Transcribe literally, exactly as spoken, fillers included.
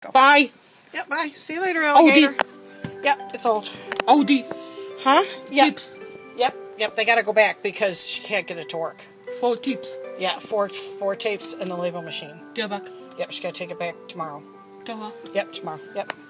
Go. Bye. Yep, bye. See you later, alligator. Yep, it's old. O D. Huh? Yep. Tips. Yep, yep, they gotta go back because she can't get it to work. Four tips. Yeah, four four tapes in the label machine. Dabak. Yep, she gotta take it back tomorrow. Dawa. Yep, tomorrow. Yep.